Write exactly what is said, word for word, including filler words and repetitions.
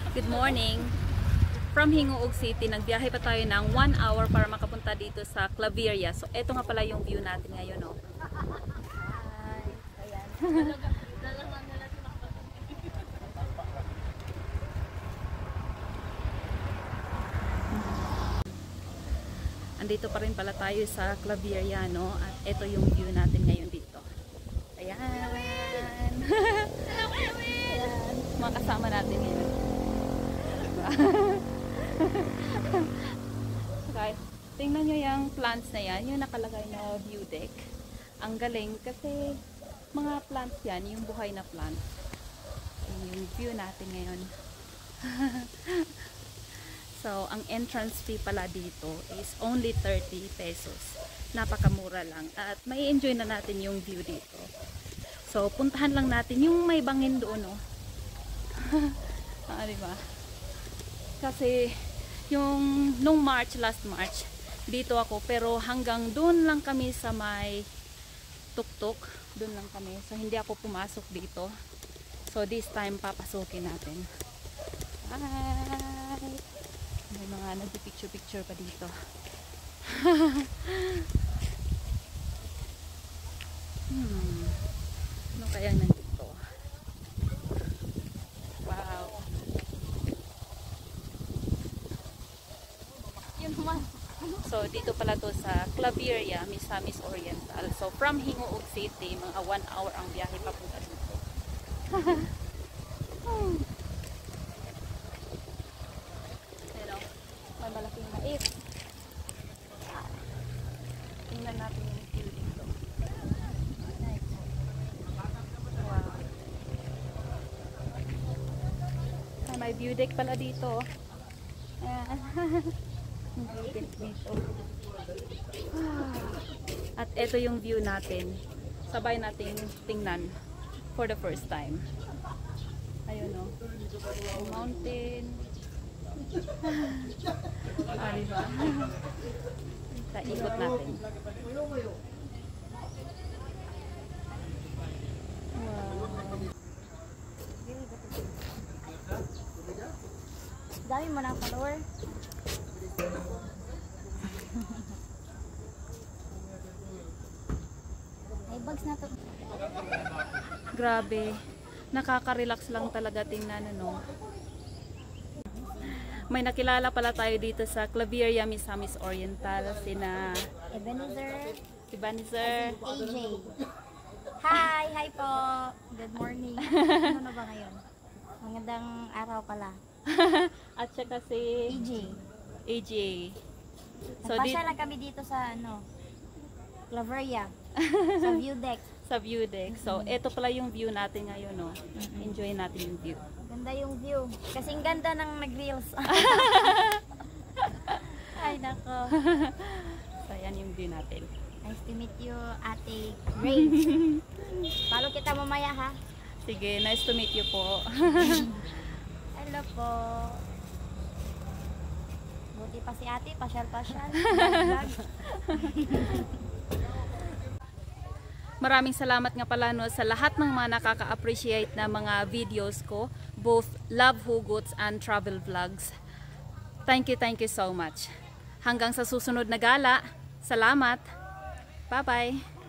Good morning! From Hingoog City, nagbiyahe pa tayo ng one hour para makapunta dito sa Claveria. So, eto nga pala yung view natin ngayon, no? Hi! Ayan. Andito pa rin pala tayo sa Claveria, no? At eto yung view natin ngayon dito. Ayan! Ayan. Mga kasama natin ngayon. Okay. Tingnan nyo yung plants na yan, yung nakalagay na view deck. Ang galing kasi mga plants yan, yung buhay na plants. Yung view natin ngayon. So, ang entrance fee pala dito is only thirty pesos. Napakamura lang. At may enjoy na natin yung view dito. So, puntahan lang natin yung may bangin doon, no? Ah, diba? Kasi yung nung March, last March, dito ako, pero hanggang doon lang kami sa may tuktok, doon lang kami. So hindi ako pumasok dito. So this time papasukin natin. Hi! May mga nagpi-picture-picture pa dito. hmm. Ano kayang nandito? Wow! So, dito pala to sa Claveria, Misamis Oriental. So, from Hingoog City, mga one hour ang biyahe papunta dito. Pero, may malaking mais. Tingnan natin yung view dito. Wow. Ah, may view deck pala dito. Ayan. Dito. At ito yung view natin. Sabay nating tingnan for the first time. Ayun, no? Yung mountain. Ah, diba? Ikot natin. Wow. Dami mo ng follower. Ay, bags na to. Grabe. Nakaka-relax lang talaga tingnan, ano. May nakilala pala tayo dito sa Claveria, Misamis Oriental. Sina Ebenezer. Ebenezer. A J. Hi! Hi po! Good morning. Ano na ba ngayon? Magandang araw pala. At saka si A J. A J. So, Nagpasya lang kami dito sa ano, Claveria. Sa view deck. Sa view deck. So, ito pala yung view natin ngayon, no? Enjoy natin yung view. Ganda yung view. Kasing ganda ng nag-reels. Ay, nako. So, yan yung view natin. Nice to meet you, Ate Grace. Follow kita mamaya, ha? Sige, nice to meet you po. Hello po. Buti pa si ate, pasyal-pasyal. Maraming salamat nga pala, no, sa lahat ng mga nakaka-appreciate na mga videos ko, both love hugots and travel vlogs. Thank you, thank you so much. Hanggang sa susunod na gala. Salamat. Bye-bye.